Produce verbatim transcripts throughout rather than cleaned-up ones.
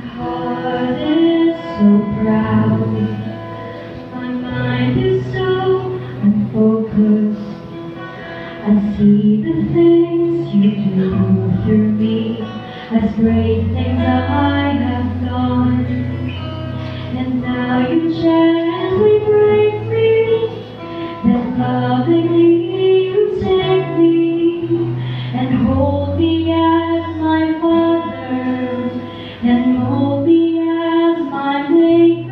heart is so proud. My mind is so unfocused. I see the things you do through me as great things I have done. And now you gently break me, then lovingly you take me and hold me as my Father and mold me as my Maker.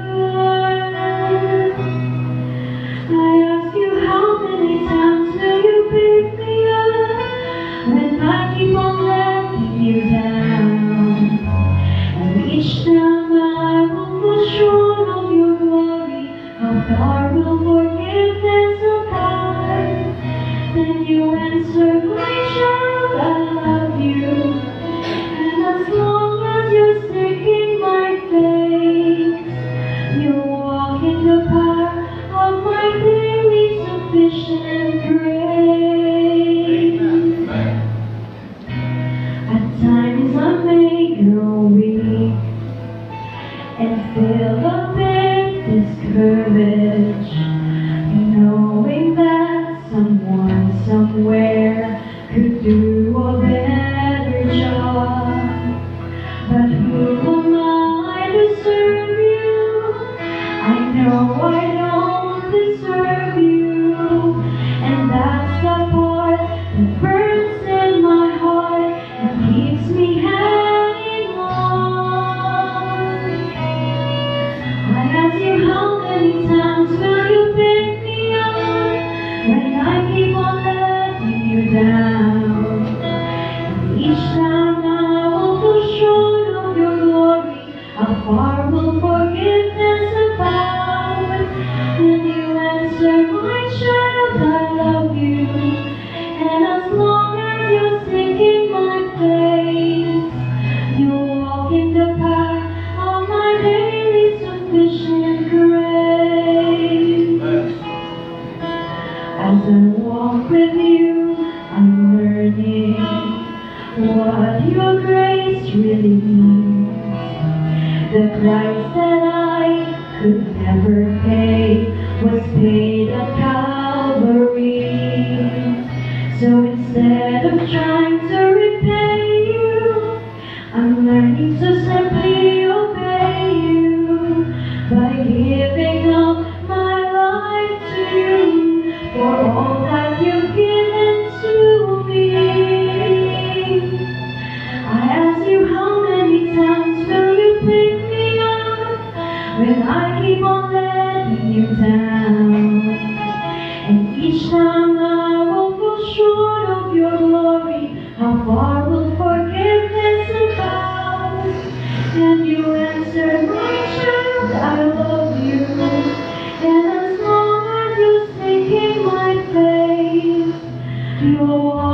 I ask you, how many times will you pick me up when I keep on letting you down? And each time I will fall short of your glory, how far will forgiveness apart? Then you answer, my child, I love you. And as long as you're seeking my face, you walk in the power of my daily sufficient grace. At times I may grow weak and feel a bit discouraged, knowing that someone somewhere could do a better job. But who am I to serve you? I know I don't deserve you, and that's the part that burns in my heart and keeps me hanging on. I ask you, how many times will you pick me up when I keep on letting you down? And each time I will fall short of your glory, how far will forgiveness abound? And you answer, my child, I love you. And as long as you're seeking my face, you walk in the path of my daily sufficient grace. As I walk with you, I'm learning what your grace really means. The price that I could never pay was paid at Calvary. So instead of trying to repay you, I'm learning to simply obey you by giving up my life to you for all that you've given to me. I ask you, how many times will you pick me up when I keep on letting you down? And each time I will fall short of your glory, how far will forgiveness abound? And you answer, my child, I love you. And as long as you're seeking my face, you will walk